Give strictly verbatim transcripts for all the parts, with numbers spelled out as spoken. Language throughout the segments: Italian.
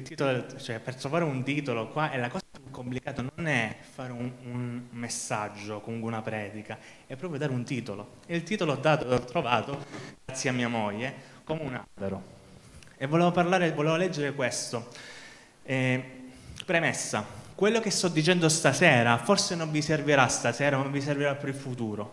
titolo, cioè per trovare un titolo qua è la cosa più complicata, non è fare un, un messaggio, comunque una predica, è proprio dare un titolo. E il titolo ho dato, l'ho trovato, grazie a mia moglie, come un albero. E volevo parlare, volevo leggere questo. Eh, premessa, quello che sto dicendo stasera forse non vi servirà stasera, ma vi servirà per il futuro.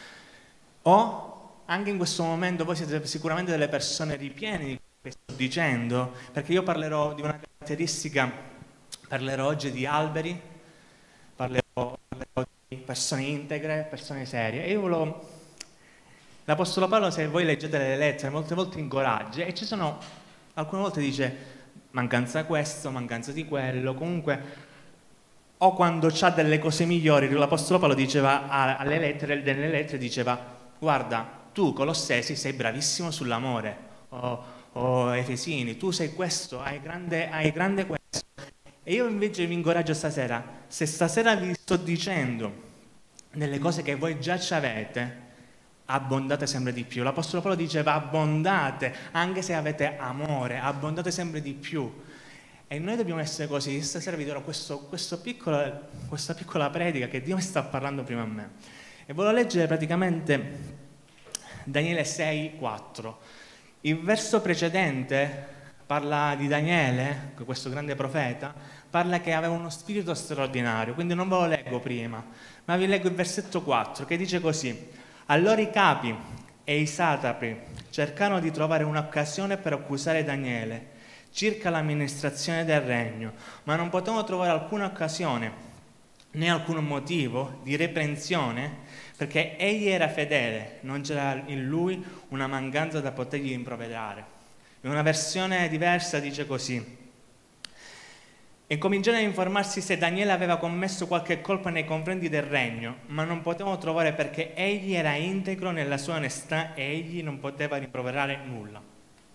O anche in questo momento voi siete sicuramente delle persone ripiene di quello che sto dicendo, perché io parlerò di una caratteristica, parlerò oggi di alberi, parlerò, parlerò di persone integre, persone serie. E io volevo... L'Apostolo Paolo, se voi leggete le lettere, molte volte incoraggia e ci sono, alcune volte dice mancanza questo, mancanza di quello, comunque... O quando c'ha delle cose migliori, l'Apostolo Paolo diceva alle lettere, nelle lettere diceva: guarda, tu Colossesi sei bravissimo sull'amore, o, o Efesini, tu sei questo, hai grande, hai grande questo. E io invece vi incoraggio stasera, se stasera vi sto dicendo delle cose che voi già ci avete, abbondate sempre di più. L'Apostolo Paolo diceva abbondate, anche se avete amore, abbondate sempre di più. E noi dobbiamo essere così. Stasera vi darò questo, questo piccolo, questa piccola predica che Dio mi sta parlando prima a me. E voglio leggere praticamente Daniele sei, quattro. Il verso precedente parla di Daniele, questo grande profeta, parla che aveva uno spirito straordinario, quindi non ve lo leggo prima, ma vi leggo il versetto quattro che dice così: allora i capi e i satrapi cercarono di trovare un'occasione per accusare Daniele circa l'amministrazione del regno, ma non potevano trovare alcuna occasione né alcun motivo di reprensione, perché egli era fedele, non c'era in lui una mancanza da potergli improvvedere. In una versione diversa dice così: e cominciarono a informarsi se Daniele aveva commesso qualche colpa nei confronti del regno, ma non potevano trovare, perché egli era integro nella sua onestà e egli non poteva rimproverare nulla.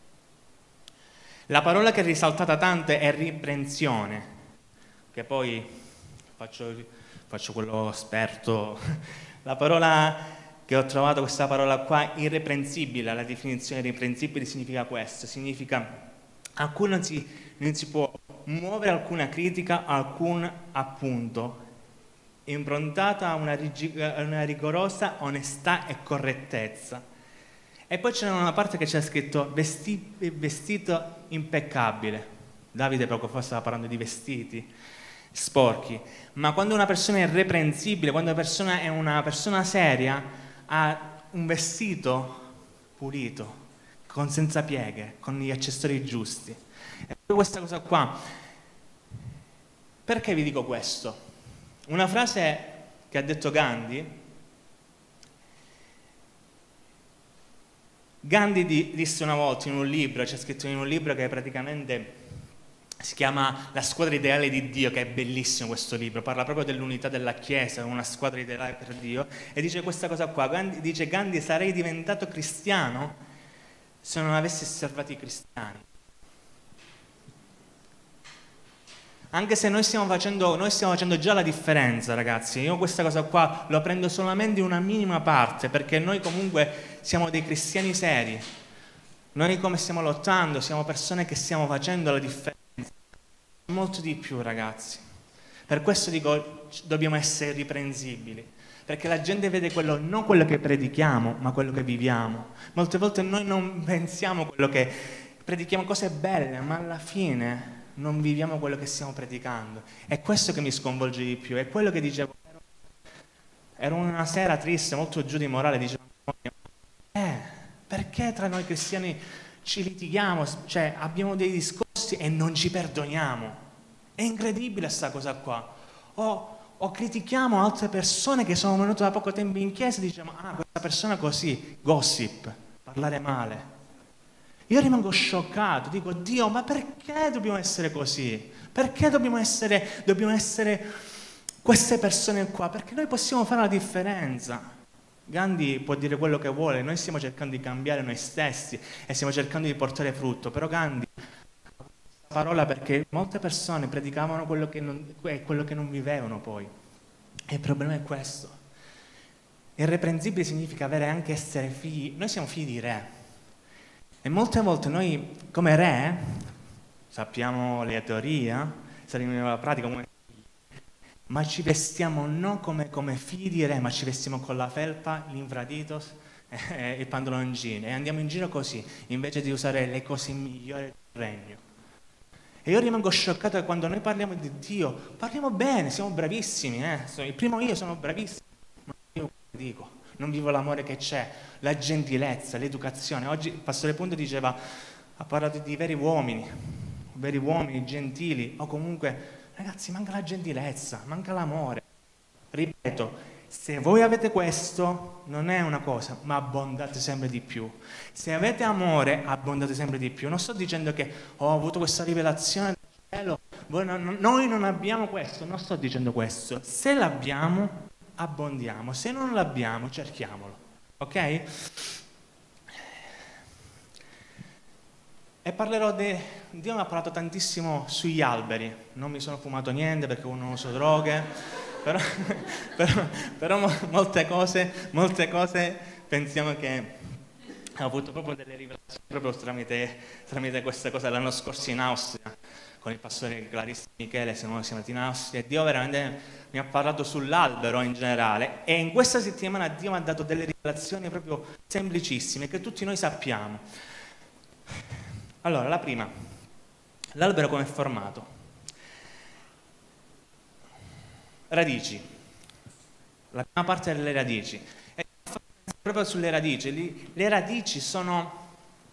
La parola che è risaltata tanto è riprensione, che poi faccio, faccio quello esperto. La parola che ho trovato, questa parola qua, irreprensibile, la definizione irreprensibile significa questo, significa a cui non si, non si può muovere alcuna critica, alcun appunto, improntata a una, rig- a una rigorosa onestà e correttezza. E poi c'è una parte che c'è scritto vesti- vestito impeccabile. Davide poco fa stava parlando di vestiti sporchi, ma quando una persona è irreprensibile, quando una persona è una persona seria, ha un vestito pulito, con senza pieghe, con gli accessori giusti. E poi questa cosa qua, perché vi dico questo? Una frase che ha detto Gandhi. Gandhi disse una volta in un libro, c'è scritto in un libro che praticamente si chiama La squadra ideale di Dio, che è bellissimo questo libro, parla proprio dell'unità della Chiesa, una squadra ideale per Dio, e dice questa cosa qua, Gandhi, dice Gandhi: sarei diventato cristiano se non avessi osservato i cristiani. Anche se noi stiamo facendo, noi stiamo facendo già la differenza, ragazzi. Io questa cosa qua lo prendo solamente una minima parte, perché noi comunque siamo dei cristiani seri. Noi come stiamo lottando, siamo persone che stiamo facendo la differenza. Molto di più, ragazzi. Per questo dico, dobbiamo essere riprensibili, perché la gente vede quello, non quello che predichiamo, ma quello che viviamo. Molte volte noi non pensiamo quello che predichiamo, cose belle, ma alla fine non viviamo quello che stiamo predicando. È questo che mi sconvolge di più, è quello che dicevo. Ero una sera triste, molto giù di morale, dicevo, eh, perché tra noi cristiani ci litighiamo, cioè abbiamo dei discorsi e non ci perdoniamo? È incredibile questa cosa qua. O, o critichiamo altre persone che sono venute da poco tempo in chiesa e diciamo, ah, questa persona così, gossip, parlare male. Io rimango scioccato, dico, Dio, ma perché dobbiamo essere così? Perché dobbiamo essere, dobbiamo essere queste persone qua? Perché noi possiamo fare la differenza. Gandhi può dire quello che vuole, noi stiamo cercando di cambiare noi stessi e stiamo cercando di portare frutto, però Gandhi ha questa parola perché molte persone predicavano quello che non, quello che non vivevano poi. E il problema è questo. Irreprensibile significa avere anche essere figli, noi siamo figli di re. E molte volte noi, come re, sappiamo le teorie, sappiamo la pratica, come... ma ci vestiamo non come, come figli di re, ma ci vestiamo con la felpa, l'infraditos e il pantaloncino e andiamo in giro così, invece di usare le cose migliori del regno. E io rimango scioccato che quando noi parliamo di Dio, parliamo bene, siamo bravissimi, eh? Il primo io sono bravissimo, ma io dico, non vivo l'amore che c'è, la gentilezza, l'educazione. Oggi il pastore Punto diceva, ha parlato di veri uomini, veri uomini gentili, o comunque... Ragazzi, manca la gentilezza, manca l'amore. Ripeto, se voi avete questo, non è una cosa, ma abbondate sempre di più. Se avete amore, abbondate sempre di più. Non sto dicendo che ho avuto questa rivelazione del cielo, voi non, noi non abbiamo questo, non sto dicendo questo. Se l'abbiamo, abbondiamo. Se non l'abbiamo, cerchiamolo. Ok? E parlerò di... Dio mi ha parlato tantissimo sugli alberi. Non mi sono fumato niente perché non uso droghe, però, però, però molte cose, molte cose pensiamo che ho avuto proprio delle rivelazioni proprio tramite, tramite queste cose. L'anno scorso in Austria, con il pastore Clarissa Michele, siamo andati in Austria, e Dio veramente mi ha parlato sull'albero in generale. E in questa settimana Dio mi ha dato delle rivelazioni proprio semplicissime, che tutti noi sappiamo. Allora, la prima, l'albero come è formato? Radici, la prima parte delle radici. E proprio sulle radici, le radici sono,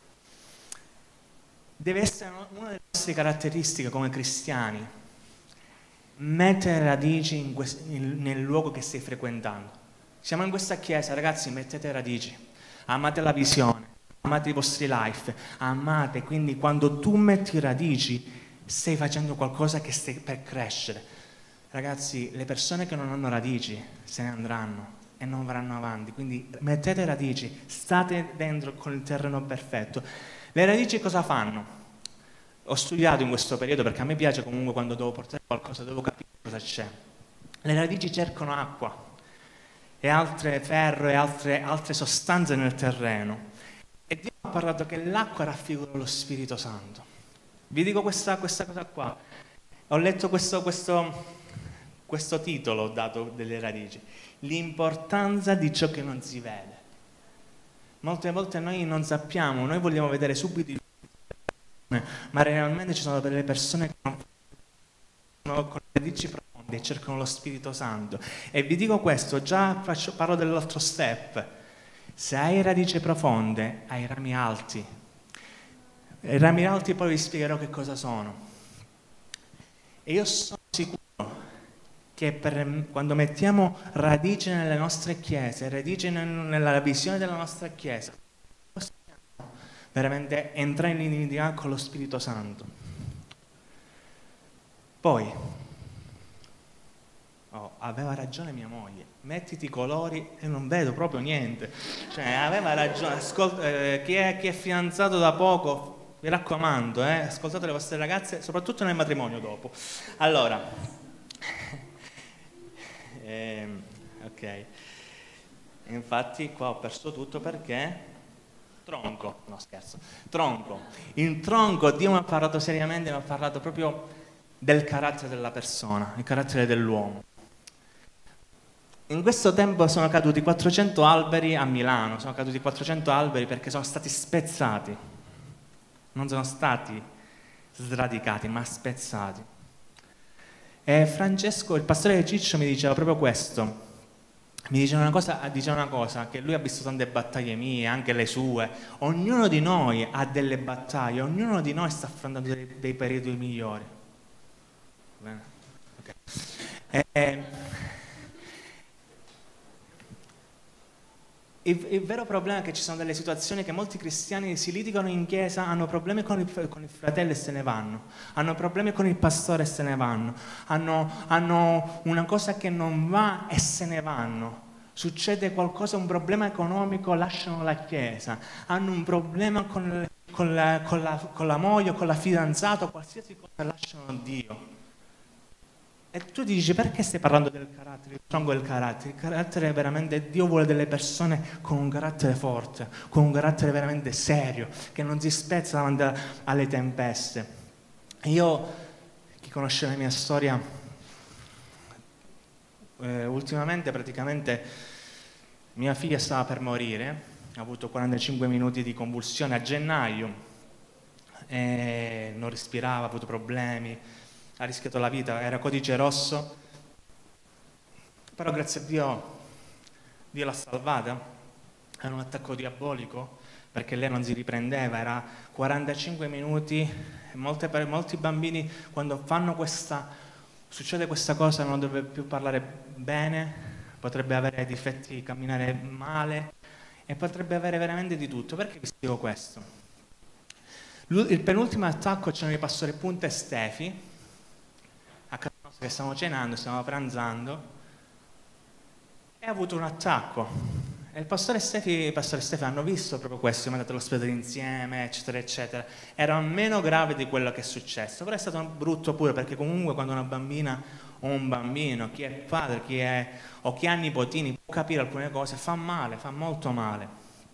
deve essere una delle nostre caratteristiche come cristiani, mettere radici in questo, in, nel luogo che stai frequentando. Siamo in questa chiesa, ragazzi, mettete radici, amate la visione. Amate i vostri life, amate, quindi quando tu metti radici stai facendo qualcosa che stai per crescere. Ragazzi, le persone che non hanno radici se ne andranno e non verranno avanti, quindi mettete radici, state dentro con il terreno perfetto. Le radici cosa fanno? Ho studiato in questo periodo perché a me piace comunque quando devo portare qualcosa, devo capire cosa c'è. Le radici cercano acqua e altre ferro e altre, altre sostanze nel terreno. E Dio ha parlato che l'acqua raffigura lo Spirito Santo. Vi dico questa, questa cosa qua. Ho letto questo, questo, questo titolo, ho dato delle radici. L'importanza di ciò che non si vede. Molte volte noi non sappiamo, noi vogliamo vedere subito il ma realmente ci sono delle persone che non fanno con le radici profonde e cercano lo Spirito Santo. E vi dico questo, già faccio, parlo dell'altro step. Se hai radici profonde, hai rami alti. I rami alti poi vi spiegherò che cosa sono. E io sono sicuro che per, quando mettiamo radici nelle nostre chiese, radici nel, nella visione della nostra chiesa, possiamo veramente entrare in intimità con lo Spirito Santo. Poi, oh, aveva ragione mia moglie. Mettiti i colori e non vedo proprio niente. Cioè, aveva ragione. Ascolta, eh, chi, è, chi è fidanzato da poco, mi raccomando, eh, ascoltate le vostre ragazze, soprattutto nel matrimonio dopo. Allora, ehm, ok. Infatti qua ho perso tutto perché tronco, no scherzo, tronco. Il tronco, Dio mi ha parlato seriamente, mi ha parlato proprio del carattere della persona, il carattere dell'uomo. In questo tempo sono caduti quattrocento alberi a Milano, sono caduti quattrocento alberi perché sono stati spezzati, non sono stati sradicati, ma spezzati. E Francesco, il pastore Ciccio, mi diceva proprio questo, mi diceva una cosa, diceva una cosa, che lui ha visto tante battaglie mie, anche le sue, ognuno di noi ha delle battaglie, ognuno di noi sta affrontando dei, dei periodi migliori. Bene? Okay. E, Il, il vero problema è che ci sono delle situazioni che molti cristiani si litigano in chiesa, hanno problemi con il, con il fratello e se ne vanno, hanno problemi con il pastore e se ne vanno, hanno, hanno una cosa che non va e se ne vanno, succede qualcosa, un problema economico, lasciano la chiesa, hanno un problema con, con, la, con, la, con la moglie, con la fidanzata, qualsiasi cosa, lasciano Dio. E tu dici, perché stai parlando del carattere, il tronco del carattere? Il carattere è veramente, Dio vuole delle persone con un carattere forte, con un carattere veramente serio, che non si spezza davanti alle tempeste. Io, chi conosce la mia storia, eh, ultimamente praticamente mia figlia stava per morire, ha avuto quarantacinque minuti di convulsione a gennaio, e non respirava, ha avuto problemi, ha rischiato la vita, era codice rosso, però grazie a Dio, Dio l'ha salvata. Era un attacco diabolico perché lei non si riprendeva, era quarantacinque minuti, molte, molti bambini quando fanno questa, succede questa cosa non dovrebbe più parlare bene, potrebbe avere difetti, camminare male e potrebbe avere veramente di tutto. Perché vi spiego questo? Il penultimo attacco c'erano i pastori Punta e Stefi, a casa nostra che stavamo cenando, stavamo pranzando, e ha avuto un attacco. E il pastore Stefi e il pastore Stefi hanno visto proprio questo, siamo andati all'ospedale insieme, eccetera, eccetera. Era meno grave di quello che è successo, però è stato brutto pure, perché comunque quando una bambina o un bambino, chi è padre, chi è, o chi ha nipotini, può capire alcune cose, fa male, fa molto male.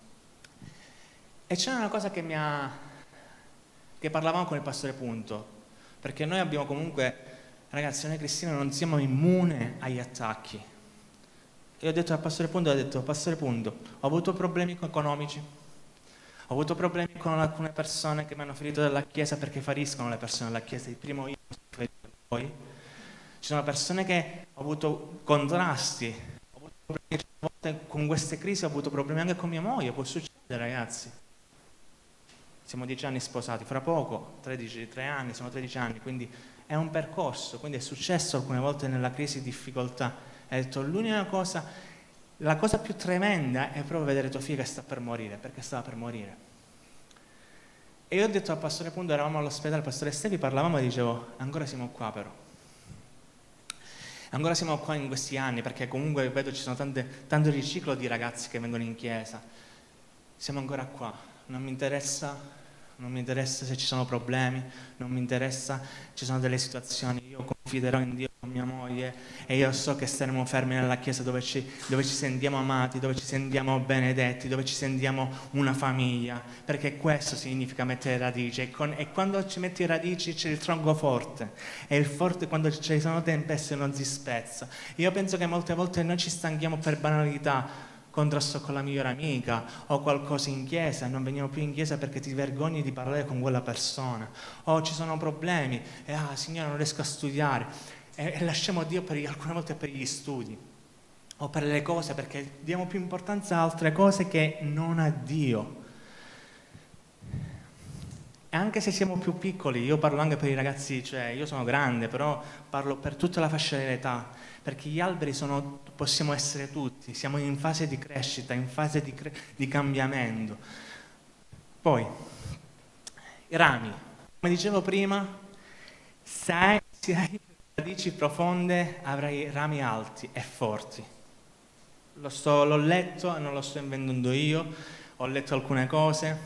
E c'è una cosa che mi ha... che parlavamo con il pastore Punto, perché noi abbiamo comunque, ragazzi, noi cristiani non siamo immuni agli attacchi. E ho detto al pastore Punto, ho detto, pastore Punto, ho avuto problemi economici, ho avuto problemi con alcune persone che mi hanno ferito dalla chiesa perché feriscono le persone della chiesa, il primo io, poi. Ci sono persone che ho avuto contrasti, ho avuto problemi, a volte con queste crisi ho avuto problemi anche con mia moglie, può succedere, ragazzi. Siamo dieci anni sposati, fra poco, tredici, tre anni, sono tredici anni, quindi è un percorso, quindi è successo alcune volte nella crisi di difficoltà. Ha detto, l'unica cosa, la cosa più tremenda è proprio vedere tua figlia che sta per morire, perché stava per morire. E io ho detto al pastore Punto, eravamo all'ospedale, il pastore Stevi, parlavamo e dicevo, ancora siamo qua però. Ancora siamo qua in questi anni, perché comunque vedo ci sono tante, tanto riciclo di ragazzi che vengono in chiesa. Siamo ancora qua, non mi interessa, non mi interessa se ci sono problemi, non mi interessa, ci sono delle situazioni, io confiderò in Dio con mia moglie e io so che staremo fermi nella chiesa dove ci, dove ci sentiamo amati, dove ci sentiamo benedetti, dove ci sentiamo una famiglia, perché questo significa mettere radici e, con, e quando ci metti radici c'è il tronco forte e il forte quando ci sono tempeste non si spezza. Io penso che molte volte noi ci stanchiamo per banalità, contrasto con la migliore amica o qualcosa in chiesa e non veniamo più in chiesa perché ti vergogni di parlare con quella persona, o ci sono problemi e ah Signore non riesco a studiare e, e lasciamo Dio per, alcune volte per gli studi o per le cose, perché diamo più importanza a altre cose che non a Dio. E anche se siamo più piccoli, io parlo anche per i ragazzi, cioè io sono grande, però parlo per tutta la fascia dell'età, perché gli alberi sono, possiamo essere tutti, siamo in fase di crescita, in fase di, cre- di cambiamento. Poi, i rami, come dicevo prima, se hai, se hai radici profonde avrai rami alti e forti. Lo sto, l'ho letto e non lo sto inventando io, ho letto alcune cose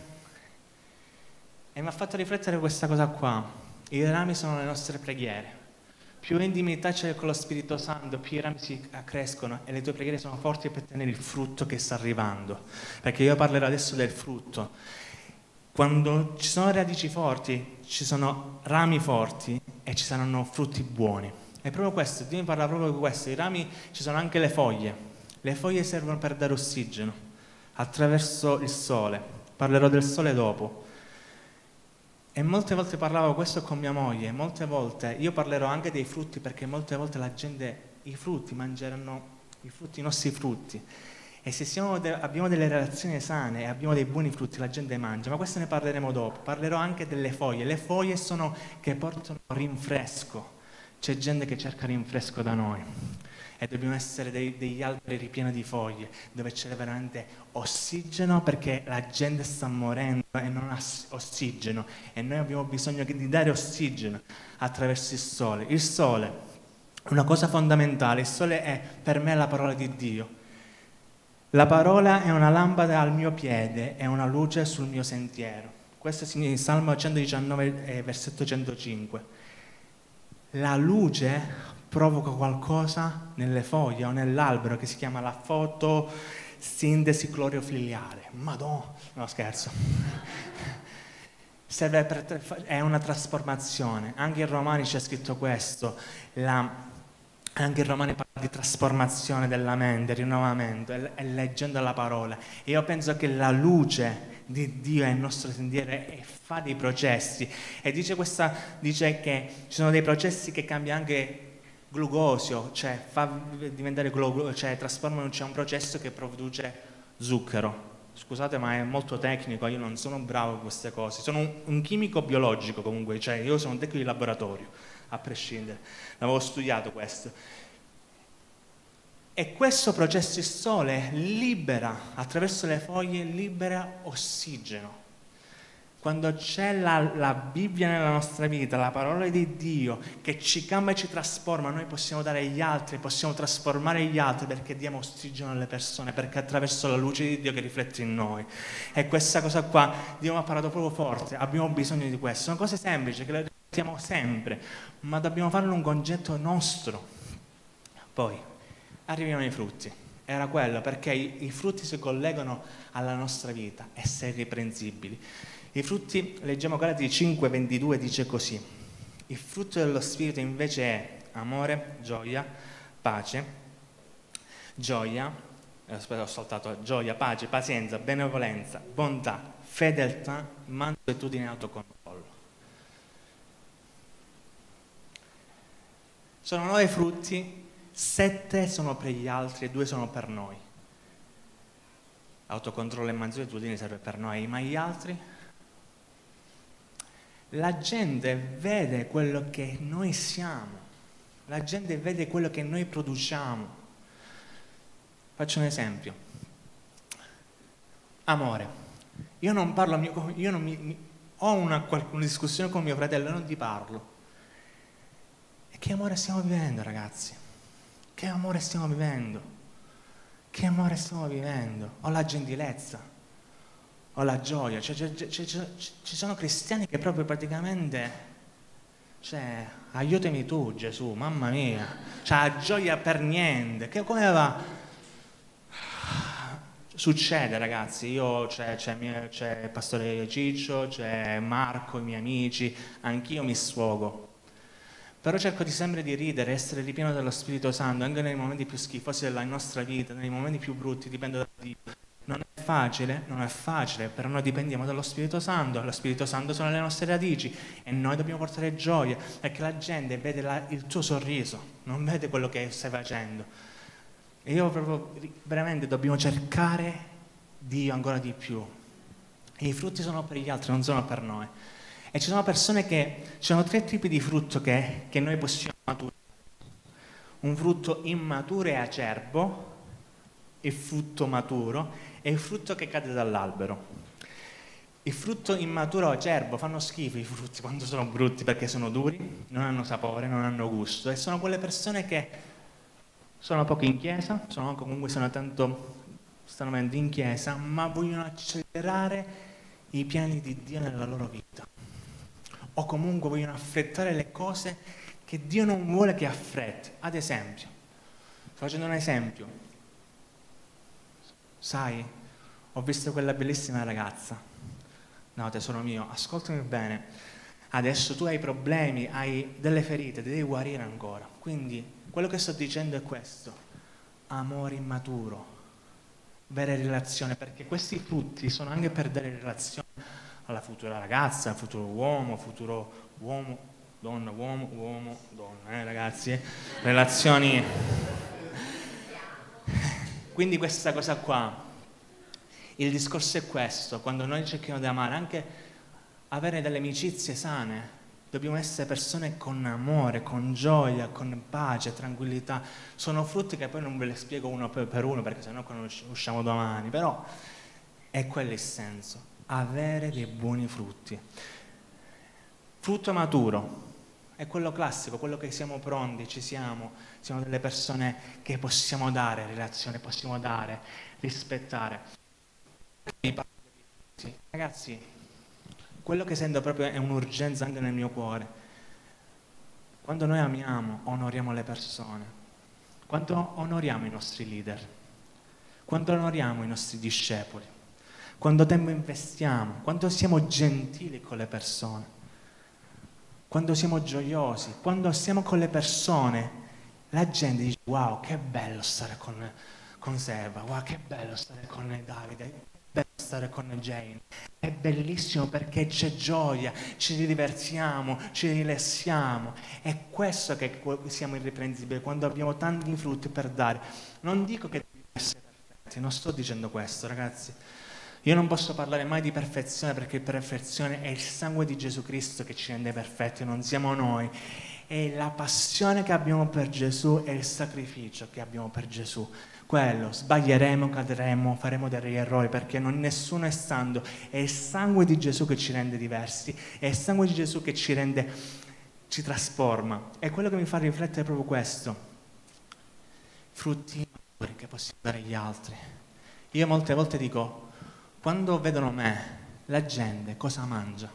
e mi ha fatto riflettere questa cosa qua. I rami sono le nostre preghiere. Più intimità c'è con lo Spirito Santo, più i rami si crescono e le tue preghiere sono forti per tenere il frutto che sta arrivando. Perché io parlerò adesso del frutto. Quando ci sono radici forti, ci sono rami forti e ci saranno frutti buoni. È proprio questo, Dio mi parla proprio di questo. I rami, ci sono anche le foglie. Le foglie servono per dare ossigeno attraverso il sole. Parlerò del sole dopo. E molte volte parlavo questo con mia moglie, molte volte io parlerò anche dei frutti, perché molte volte la gente, i frutti, mangeranno i frutti, i nostri frutti. E se siamo de- abbiamo delle relazioni sane e abbiamo dei buoni frutti, la gente mangia. Ma questo ne parleremo dopo. Parlerò anche delle foglie. Le foglie sono che portano rinfresco. C'è gente che cerca rinfresco da noi. E dobbiamo essere dei, degli alberi ripieni di foglie, dove c'è veramente ossigeno, perché la gente sta morendo e non ha ossigeno e noi abbiamo bisogno di dare ossigeno attraverso il sole. Il sole è una cosa fondamentale, il sole è per me la parola di Dio. La parola è una lampada al mio piede e una luce sul mio sentiero. Questo è in Salmo centodiciannove, versetto centocinque. La luce provoca qualcosa nelle foglie o nell'albero che si chiama la fotosintesi clorofiliare. Madonna, no scherzo. serve per, è una trasformazione. Anche in Romani c'è scritto questo, la, anche in Romani parla di trasformazione della mente, rinnovamento, e, e leggendo la parola. E io penso che la luce di Dio è il nostro sentiero e fa dei processi. E dice, questa, dice che ci sono dei processi che cambia anche glucosio, cioè fa diventare glucosio, cioè trasformano, c'è un processo che produce zucchero. Scusate, ma è molto tecnico, io non sono bravo in queste cose. Sono un, un chimico biologico comunque, cioè io sono un tecnico di laboratorio, a prescindere. L'avevo studiato questo. E questo processo il sole libera, attraverso le foglie, libera ossigeno. Quando c'è la, la Bibbia nella nostra vita, la parola di Dio, che ci cambia e ci trasforma, noi possiamo dare agli altri, possiamo trasformare gli altri perché diamo ossigeno alle persone, perché attraverso la luce di Dio che riflette in noi. E questa cosa qua, Dio mi ha parlato proprio forte, abbiamo bisogno di questo. Sono cose semplici che le ripetiamo sempre, ma dobbiamo farlo un concetto nostro. Poi, arrivano i frutti. Era quello, perché i, i frutti si collegano alla nostra vita, essere irreprensibili. I frutti, leggiamo Galati cinque ventidue, dice così: il frutto dello Spirito invece è amore, gioia, pace, gioia, eh, aspetta, ho saltato, gioia, pace, pazienza, benevolenza, bontà, fedeltà, mansuetudine e autocontrollo. Sono nove frutti, sette sono per gli altri e due sono per noi. Autocontrollo e mansuetudine serve per noi, ma gli altri? La gente vede quello che noi siamo, la gente vede quello che noi produciamo. Faccio un esempio. Amore. Io non parlo, io non mi, mi, ho una, una discussione con mio fratello e non ti parlo. E che amore stiamo vivendo, ragazzi? Che amore stiamo vivendo? Che amore stiamo vivendo? Ho la gentilezza. Ho la gioia, cioè, cioè, cioè, cioè, ci sono cristiani che proprio praticamente, cioè, aiutami tu Gesù, mamma mia, cioè, ha gioia per niente, che come va? Succede, ragazzi, io, c'è, c'è, c'è il pastore Ciccio, c'è Marco, i miei amici, anch'io mi sfogo, però cerco di sempre di ridere, essere ripieno dello Spirito Santo, anche nei momenti più schifosi della nostra vita, nei momenti più brutti, dipende da Dio. Non è facile, non è facile, però noi dipendiamo dallo Spirito Santo, lo Spirito Santo sono le nostre radici e noi dobbiamo portare gioia, perché la gente vede la, il tuo sorriso, non vede quello che stai facendo. E io proprio, veramente dobbiamo cercare Dio ancora di più. E i frutti sono per gli altri, non sono per noi. E ci sono persone che, ci sono tre tipi di frutto che, che noi possiamo maturare. Un frutto immaturo e acerbo, il frutto maturo e il frutto che cade dall'albero. Il frutto immaturo o acerbo, fanno schifo i frutti quando sono brutti perché sono duri, non hanno sapore, non hanno gusto, e sono quelle persone che sono poco in chiesa, sono comunque sono tanto, stanno venendo in chiesa, ma vogliono accelerare i piani di Dio nella loro vita, o comunque vogliono affrettare le cose che Dio non vuole che affretti. Ad esempio, sto facendo un esempio. Sai, ho visto quella bellissima ragazza. No, tesoro mio, ascoltami bene. Adesso tu hai problemi, hai delle ferite, devi guarire ancora. Quindi, quello che sto dicendo è questo. Amore immaturo. Vere relazioni, perché questi frutti sono anche per dare relazioni alla futura ragazza, al futuro uomo, futuro uomo, donna, uomo, uomo, donna, eh ragazzi? Relazioni... Quindi questa cosa qua, il discorso è questo, quando noi cerchiamo di amare, anche avere delle amicizie sane, dobbiamo essere persone con amore, con gioia, con pace, tranquillità. Sono frutti che poi non ve le spiego uno per uno, perché sennò usciamo domani, però è quello il senso, avere dei buoni frutti. Frutto maturo. È quello classico, quello che siamo pronti, ci siamo, siamo delle persone che possiamo dare relazione, possiamo dare, rispettare. Ragazzi, quello che sento proprio è un'urgenza anche nel mio cuore. Quando noi amiamo, onoriamo le persone, quando onoriamo i nostri leader, quando onoriamo i nostri discepoli, quando tempo investiamo, quando siamo gentili con le persone, quando siamo gioiosi, quando siamo con le persone, la gente dice wow, che bello stare con, con Seba, wow, che bello stare con Davide, che bello stare con Jane. È bellissimo perché c'è gioia, ci divertiamo, ci rilassiamo. È questo che siamo irriprensibili, quando abbiamo tanti frutti per dare. Non dico che dobbiamo essere perfetti, non sto dicendo questo, ragazzi. Io non posso parlare mai di perfezione, perché perfezione è il sangue di Gesù Cristo che ci rende perfetti, non siamo noi. È la passione che abbiamo per Gesù e il sacrificio che abbiamo per Gesù. Quello, sbaglieremo, cadremo, faremo degli errori, perché non nessuno è santo. È il sangue di Gesù che ci rende diversi, è il sangue di Gesù che ci rende, ci trasforma. E quello che mi fa riflettere è proprio questo: frutti maturi che possiamo dare agli altri. Io molte volte dico, quando vedono me, la gente cosa mangia?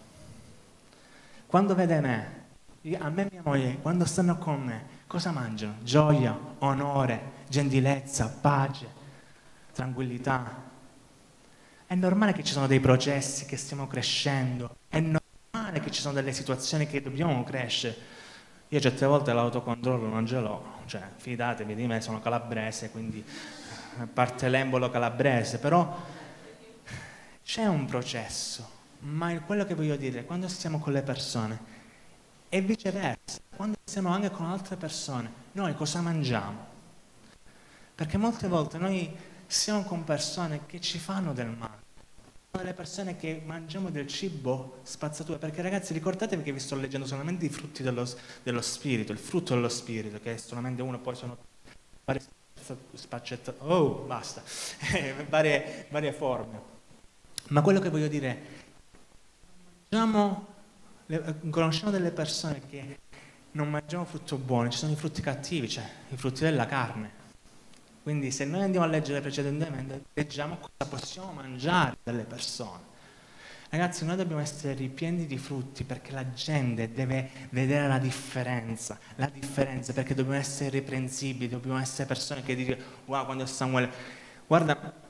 Quando vede me, a me e mia moglie, quando stanno con me, cosa mangiano? Gioia, onore, gentilezza, pace, tranquillità. È normale che ci sono dei processi, che stiamo crescendo, è normale che ci sono delle situazioni che dobbiamo crescere. Io certe volte l'autocontrollo non ce l'ho, cioè fidatevi di me, sono calabrese, quindi parte l'embolo calabrese, però c'è un processo, ma quello che voglio dire, quando stiamo con le persone, e viceversa, quando stiamo anche con altre persone, noi cosa mangiamo? Perché molte volte noi siamo con persone che ci fanno del male, sono delle persone che mangiamo del cibo spazzatura, perché ragazzi ricordatevi che vi sto leggendo solamente i frutti dello, dello spirito, il frutto dello spirito, che è solamente uno, poi sono varie spaccette, oh basta, varie, varie forme. Ma quello che voglio dire, mangiamo, conosciamo delle persone che non mangiamo frutto buono, ci sono i frutti cattivi, cioè i frutti della carne. Quindi se noi andiamo a leggere precedentemente, leggiamo cosa possiamo mangiare dalle persone. Ragazzi, noi dobbiamo essere ripieni di frutti, perché la gente deve vedere la differenza, la differenza, perché dobbiamo essere irreprensibili, dobbiamo essere persone che dicono, wow, quando Samuele... Guarda,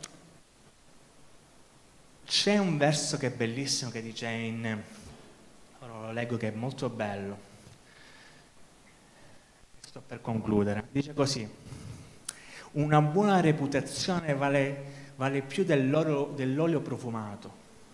c'è un verso che è bellissimo, che dice in... ora lo leggo, che è molto bello. Sto per concludere. Dice così: una buona reputazione vale, vale più dell'olio, dell'olio profumato.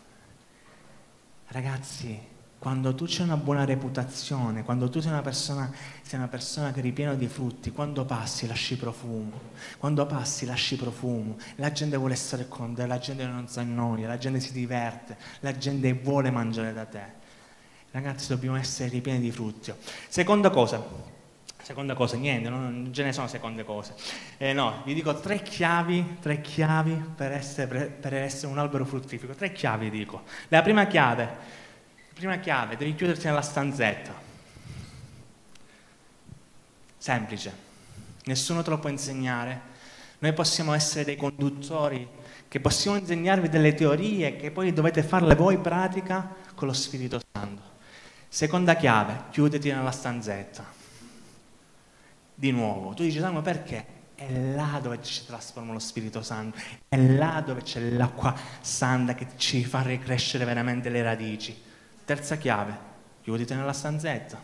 Ragazzi, quando tu c'hai una buona reputazione, quando tu sei una persona, sei una persona che è ripiena di frutti, quando passi lasci profumo, quando passi lasci profumo, la gente vuole stare con te, la gente non si annoia, la gente si diverte, la gente vuole mangiare da te. Ragazzi, dobbiamo essere ripieni di frutti. Seconda cosa, seconda cosa, niente, non ce ne sono seconde cose. Eh, no, vi dico tre chiavi, tre chiavi per essere, per essere un albero fruttifero. Tre chiavi dico. La prima chiave. Prima chiave, devi chiuderti nella stanzetta. Semplice, nessuno te lo può insegnare. Noi possiamo essere dei conduttori che possiamo insegnarvi delle teorie che poi dovete farle voi pratica con lo Spirito Santo. Seconda chiave, chiuditi nella stanzetta. Di nuovo, tu dici, ma perché? È là dove ci trasforma lo Spirito Santo, è là dove c'è l'acqua santa che ci fa ricrescere veramente le radici. Terza chiave, chiuditi nella stanzetta.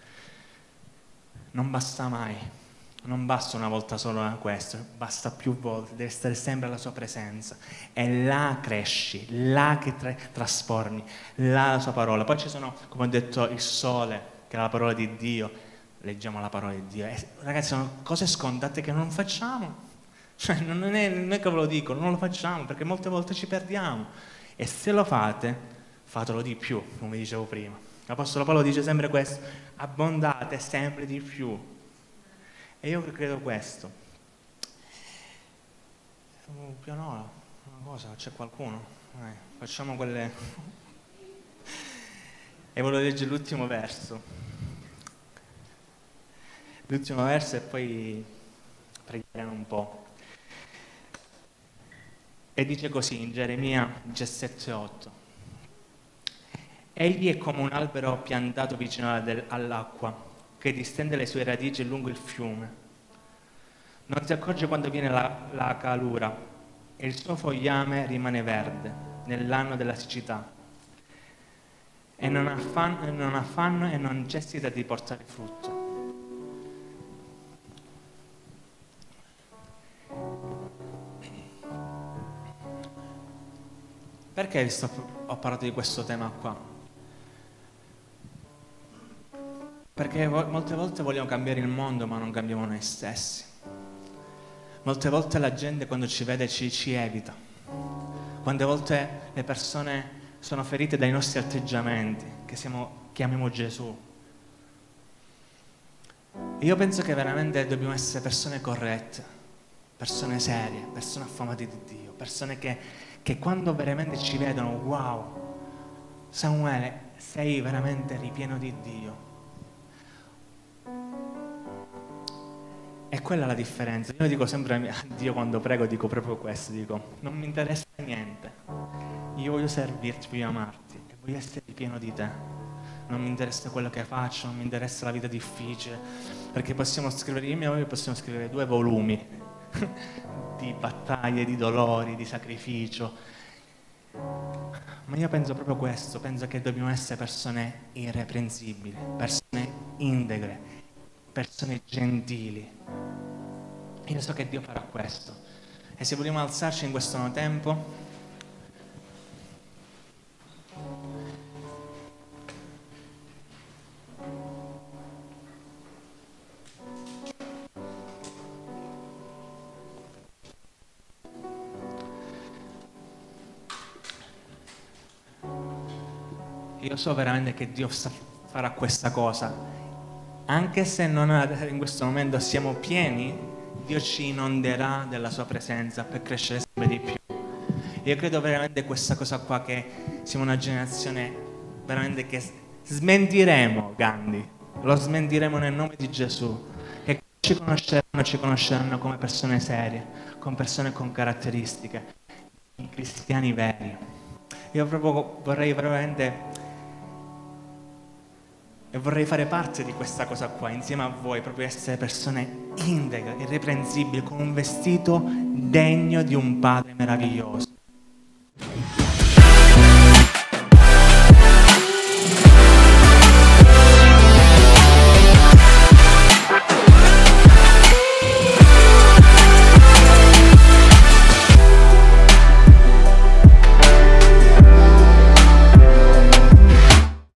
Non basta mai, non basta una volta solo questo, basta più volte, devi stare sempre alla sua presenza. E là cresci, là che tra- trasformi, là la sua parola. Poi ci sono, come ho detto, il sole, che è la parola di Dio. Leggiamo la parola di Dio. E, ragazzi, sono cose scontate che non facciamo. Cioè, non è, non è che ve lo dico, non lo facciamo, perché molte volte ci perdiamo. E se lo fate, fatelo di più, come dicevo prima. L'Apostolo Paolo dice sempre questo: abbondate sempre di più. E io credo questo. Un pianola, una cosa, c'è qualcuno? Eh, facciamo quelle... E volevo leggere l'ultimo verso. L'ultimo verso e poi preghiamo un po'. E dice così in Geremia diciassette otto: egli è come un albero piantato vicino all'acqua, che distende le sue radici lungo il fiume. Non si accorge quando viene la, la calura e il suo fogliame rimane verde. nell'anno della siccità e non affanno, non affanno e non necessita di portare frutto. Perché sto, ho parlato di questo tema qua? Perché molte volte vogliamo cambiare il mondo ma non cambiamo noi stessi. Molte volte la gente quando ci vede ci, ci evita. Quante volte le persone sono ferite dai nostri atteggiamenti, che siamo, chiamiamo Gesù. E io penso che veramente dobbiamo essere persone corrette, persone serie, persone affamate di Dio, persone che, che quando veramente ci vedono, wow, Samuele, sei veramente ripieno di Dio. E quella è la differenza. Io dico sempre a Dio quando prego, dico proprio questo, dico, non mi interessa niente, io voglio servirti, voglio amarti e voglio essere pieno di te. Non mi interessa quello che faccio, non mi interessa la vita difficile, perché possiamo scrivere, io e mia moglie possiamo scrivere due volumi di battaglie, di dolori, di sacrificio. Ma io penso proprio questo, penso che dobbiamo essere persone irreprensibili, persone integre, persone gentili. Io so che Dio farà questo. E se vogliamo alzarci in questo nuovo tempo, io so veramente che Dio farà questa cosa. Anche se non in questo momento siamo pieni, Dio ci inonderà della sua presenza per crescere sempre di più. Io credo veramente questa cosa qua, che siamo una generazione veramente che smentiremo Gandhi, lo smentiremo nel nome di Gesù, che ci conosceranno, ci conosceranno come persone serie, come persone con caratteristiche, i cristiani veri. Io proprio vorrei veramente e vorrei fare parte di questa cosa qua insieme a voi, proprio essere persone integre, irreprensibili, con un vestito degno di un Padre meraviglioso.